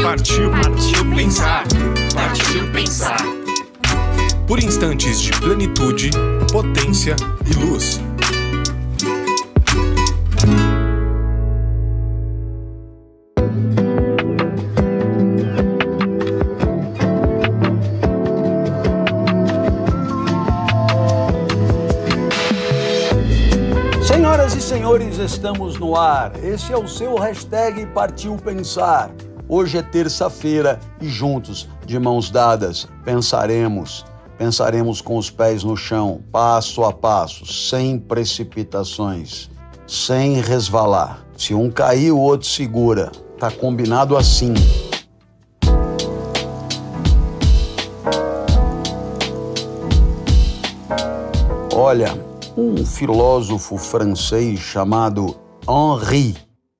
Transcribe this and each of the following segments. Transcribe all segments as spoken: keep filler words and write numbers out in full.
Partiu, Partiu pensar, partiu pensar. Por instantes de plenitude, potência e luz. Senhoras e senhores, estamos no ar. Esse é o seu hashtag Partiu Pensar. Hoje é terça-feira e juntos, de mãos dadas, pensaremos. Pensaremos com os pés no chão, passo a passo, sem precipitações, sem resvalar. Se um cair, o outro segura. Tá combinado assim. Olha, um filósofo francês chamado Henri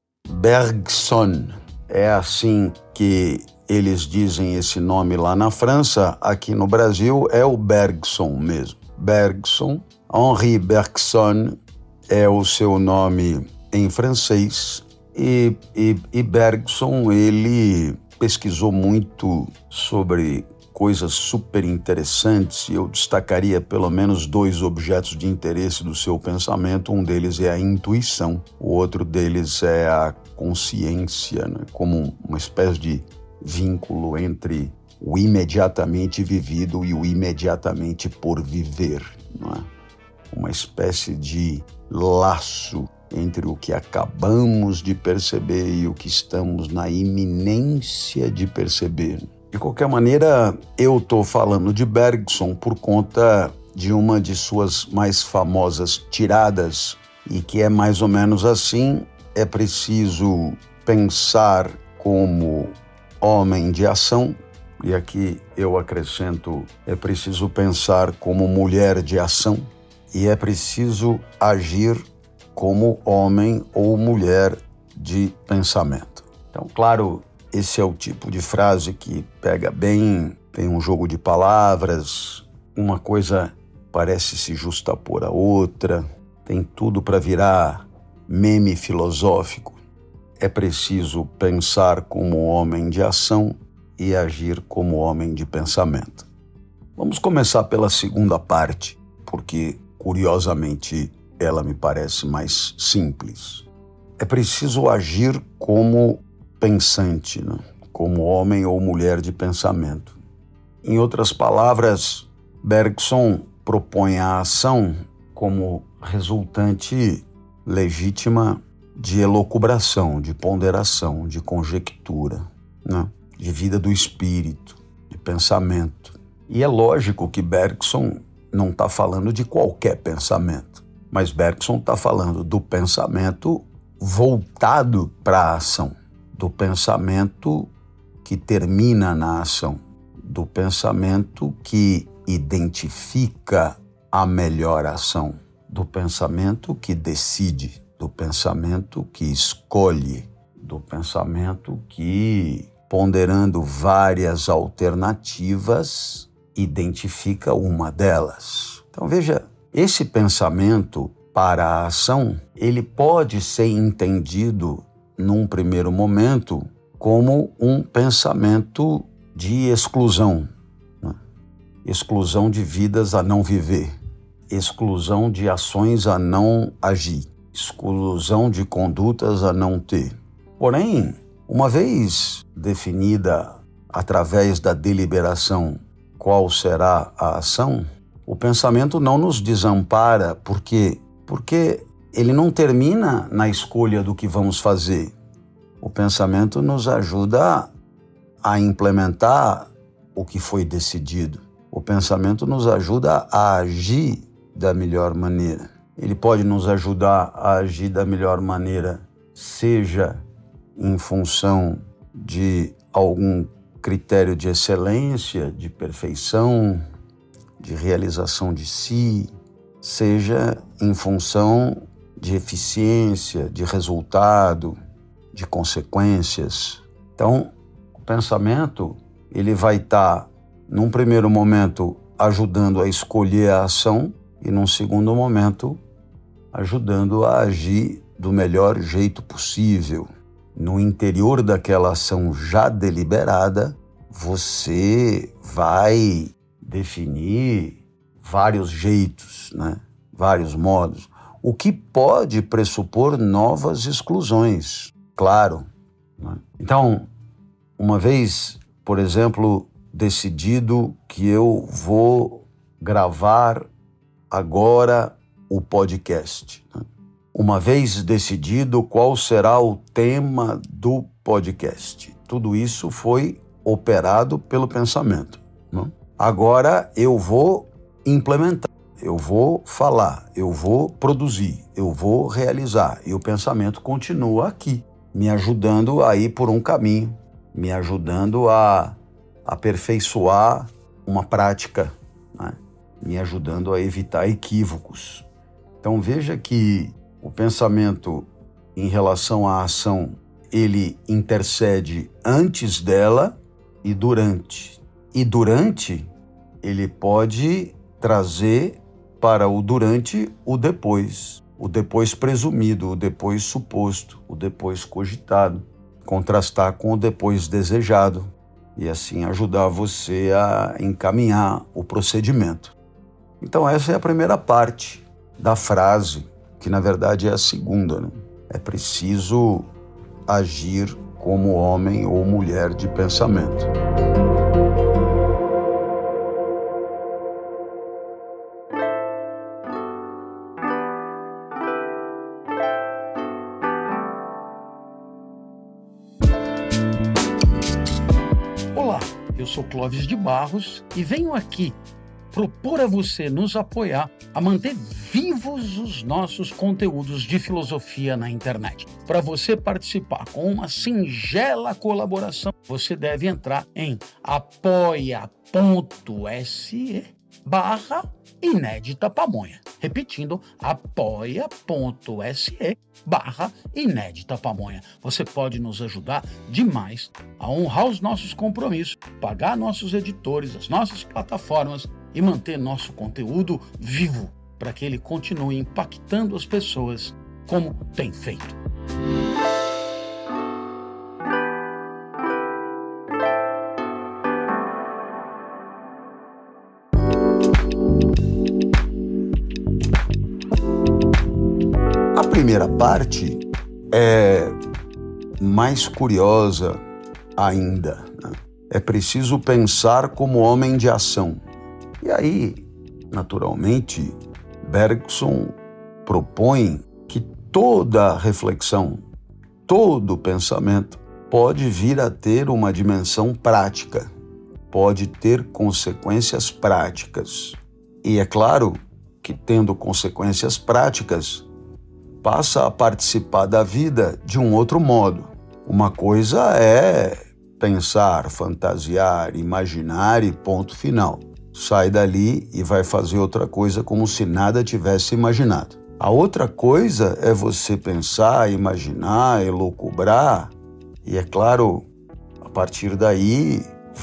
Bergson, é assim que eles dizem esse nome lá na França, aqui no Brasil é o Bergson mesmo. Bergson, Henri Bergson é o seu nome em francês e, e, e Bergson, ele pesquisou muito sobre coisas super interessantes e eu destacaria pelo menos dois objetos de interesse do seu pensamento. Um deles é a intuição, o outro deles é a consciência, né? Como uma espécie de vínculo entre o imediatamente vivido e o imediatamente por viver, não é? Uma espécie de laço entre o que acabamos de perceber e o que estamos na iminência de perceber. De qualquer maneira, eu estou falando de Bergson por conta de uma de suas mais famosas tiradas e que é mais ou menos assim: é preciso pensar como homem de ação, e aqui eu acrescento, é preciso pensar como mulher de ação, e é preciso agir como homem ou mulher de pensamento. Então, claro, esse é o tipo de frase que pega bem, tem um jogo de palavras, uma coisa parece se justapor à outra, tem tudo para virar meme filosófico. É preciso pensar como homem de ação e agir como homem de pensamento. Vamos começar pela segunda parte, porque, curiosamente, ela me parece mais simples. É preciso agir como pensante, né? Como homem ou mulher de pensamento. Em outras palavras, Bergson propõe a ação como resultante legítima de elucubração, de ponderação, de conjectura, né? De vida do espírito, de pensamento. E é lógico que Bergson não está falando de qualquer pensamento, mas Bergson está falando do pensamento voltado para a ação, do pensamento que termina na ação, do pensamento que identifica a melhor ação, do pensamento que decide, do pensamento que escolhe, do pensamento que, ponderando várias alternativas, identifica uma delas. Então veja, esse pensamento para a ação, ele pode ser entendido num primeiro momento, como um pensamento de exclusão, né? Exclusão de vidas a não viver, exclusão de ações a não agir, exclusão de condutas a não ter. Porém, uma vez definida através da deliberação qual será a ação, o pensamento não nos desampara, porque, porque ele não termina na escolha do que vamos fazer. O pensamento nos ajuda a implementar o que foi decidido. O pensamento nos ajuda a agir da melhor maneira. Ele pode nos ajudar a agir da melhor maneira, seja em função de algum critério de excelência, de perfeição, de realização de si, seja em função de eficiência, de resultado, de consequências. Então, o pensamento, ele vai estar, num primeiro momento, ajudando a escolher a ação e, num segundo momento, ajudando a agir do melhor jeito possível. no interior daquela ação já deliberada, você vai definir vários jeitos, né? Vários modos, o que pode pressupor novas exclusões, claro. Né? Então, uma vez, por exemplo, decidido que eu vou gravar agora o podcast, né? Uma vez decidido qual será o tema do podcast, tudo isso foi operado pelo pensamento. Né? Agora eu vou implementar, eu vou falar, eu vou produzir, eu vou realizar, e o pensamento continua aqui, me ajudando a ir por um caminho, me ajudando a aperfeiçoar uma prática, né? Me ajudando a evitar equívocos. Então veja que o pensamento em relação à ação, ele intercede antes dela e durante. E durante, ele pode trazer para o durante o depois, o depois presumido, o depois suposto, o depois cogitado, contrastar com o depois desejado e assim ajudar você a encaminhar o procedimento. Então essa é a primeira parte da frase, que na verdade é a segunda, né? É preciso agir como homem ou mulher de pensamento. Olá, eu sou Clóvis de Barros e venho aqui propor a você nos apoiar a manter vivos os nossos conteúdos de filosofia na internet. Para você participar com uma singela colaboração, você deve entrar em apoia.se barra Inédita Pamonha. Repetindo, apoia.se barra Inédita Pamonha. Você pode nos ajudar demais a honrar os nossos compromissos, pagar nossos editores, as nossas plataformas e manter nosso conteúdo vivo para que ele continue impactando as pessoas como tem feito. A primeira parte é mais curiosa ainda, né? É preciso pensar como homem de ação. E aí, naturalmente, Bergson propõe que toda reflexão, todo pensamento pode vir a ter uma dimensão prática, pode ter consequências práticas. E é claro que, tendo consequências práticas, passa a participar da vida de um outro modo. Uma coisa é pensar, fantasiar, imaginar e ponto final. Sai dali e vai fazer outra coisa como se nada tivesse imaginado. A outra coisa é você pensar, imaginar, elocubrar, e é claro, a partir daí,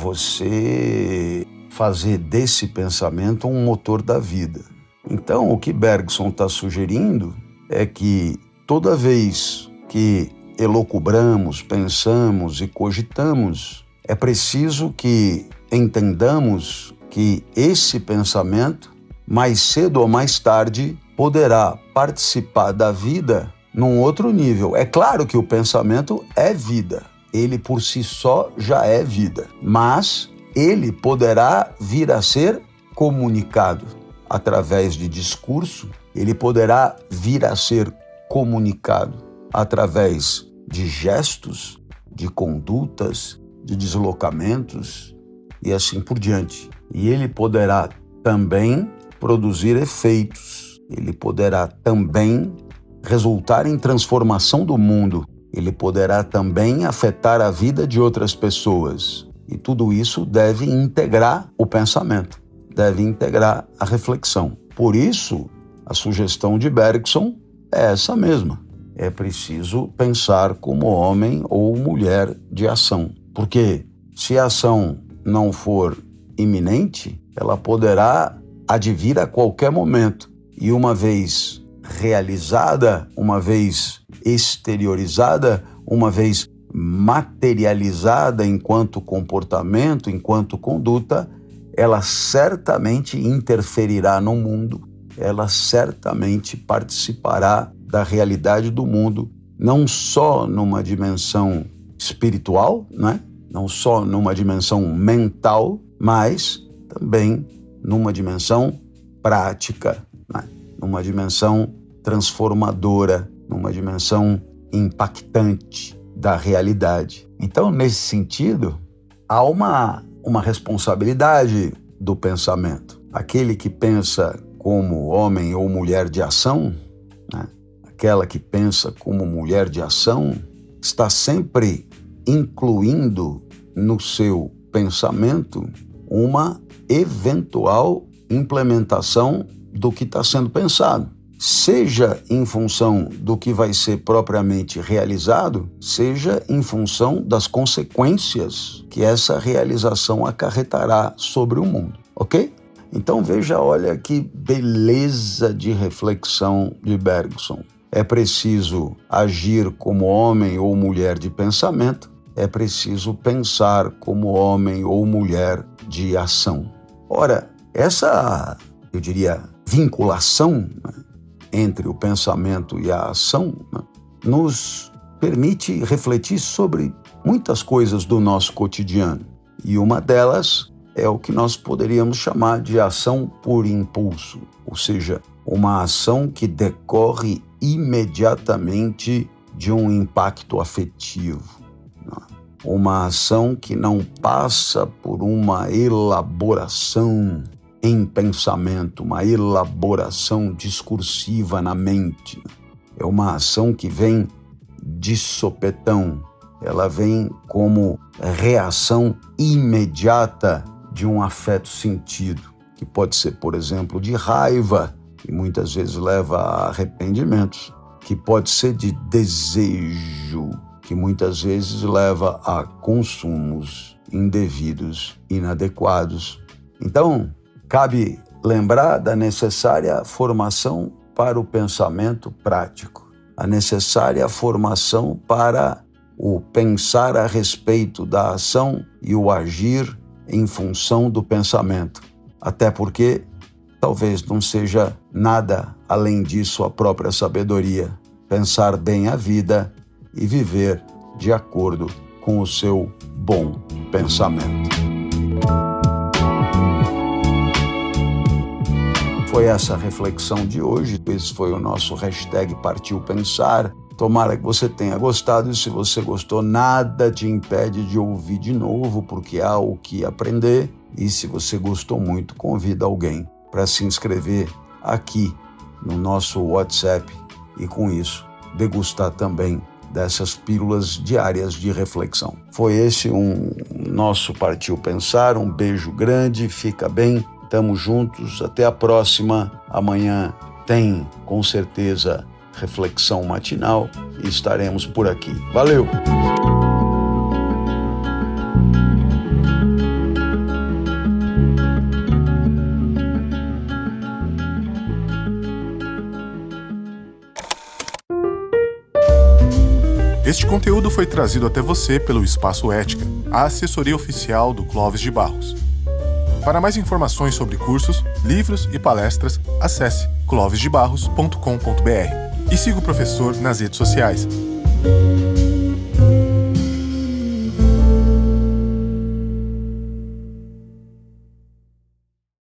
você fazer desse pensamento um motor da vida. Então, o que Bergson está sugerindo é que toda vez que elocubramos, pensamos e cogitamos, é preciso que entendamos que esse pensamento, mais cedo ou mais tarde, poderá participar da vida num outro nível. É claro que o pensamento é vida, ele por si só já é vida, mas ele poderá vir a ser comunicado através de discurso, ele poderá vir a ser comunicado através de gestos, de condutas, de deslocamentos e assim por diante. E ele poderá também produzir efeitos, ele poderá também resultar em transformação do mundo, ele poderá também afetar a vida de outras pessoas. E tudo isso deve integrar o pensamento, deve integrar a reflexão. Por isso, a sugestão de Bergson é essa mesma. É preciso pensar como homem ou mulher de ação. Porque se a ação não for iminente, ela poderá advir a qualquer momento. E uma vez realizada, uma vez exteriorizada, uma vez materializada enquanto comportamento, enquanto conduta, ela certamente interferirá no mundo, ela certamente participará da realidade do mundo, não só numa dimensão espiritual, né? Não só numa dimensão mental, mas também numa dimensão prática, né? Numa dimensão transformadora, numa dimensão impactante da realidade. Então, nesse sentido, há uma, uma responsabilidade do pensamento. Aquele que pensa como homem ou mulher de ação, né? Aquela que pensa como mulher de ação, está sempre incluindo no seu pensamento uma eventual implementação do que está sendo pensado. Seja em função do que vai ser propriamente realizado, seja em função das consequências que essa realização acarretará sobre o mundo, ok? Então veja, olha que beleza de reflexão de Bergson. É preciso agir como homem ou mulher de pensamento, é preciso pensar como homem ou mulher de ação. Ora, essa, eu diria, vinculação, né, entre o pensamento e a ação, né, nos permite refletir sobre muitas coisas do nosso cotidiano. E uma delas é o que nós poderíamos chamar de ação por impulso, ou seja, uma ação que decorre imediatamente de um impacto afetivo. Uma ação que não passa por uma elaboração em pensamento, uma elaboração discursiva na mente. É uma ação que vem de sopetão, ela vem como reação imediata de um afeto sentido, que pode ser, por exemplo, de raiva, que muitas vezes leva a arrependimentos, que pode ser de desejo, que muitas vezes leva a consumos indevidos, inadequados. Então, cabe lembrar da necessária formação para o pensamento prático, a necessária formação para o pensar a respeito da ação e o agir em função do pensamento. Até porque talvez não seja nada além disso a própria sabedoria, pensar bem a vida e viver de acordo com o seu bom pensamento. Foi essa a reflexão de hoje. Esse foi o nosso hashtag Partiu Pensar. Tomara que você tenha gostado, e se você gostou, nada te impede de ouvir de novo, porque há o que aprender. E se você gostou muito, convida alguém para se inscrever aqui no nosso WhatsApp e, com isso, degustar também dessas pílulas diárias de reflexão. Foi esse um nosso Partiu Pensar. Um beijo grande, fica bem, tamo juntos, até a próxima. Amanhã tem, com certeza, reflexão matinal e estaremos por aqui. Valeu! Este conteúdo foi trazido até você pelo Espaço Ética, a assessoria oficial do Clóvis de Barros. Para mais informações sobre cursos, livros e palestras, acesse clovis de barros ponto com ponto b r e siga o professor nas redes sociais.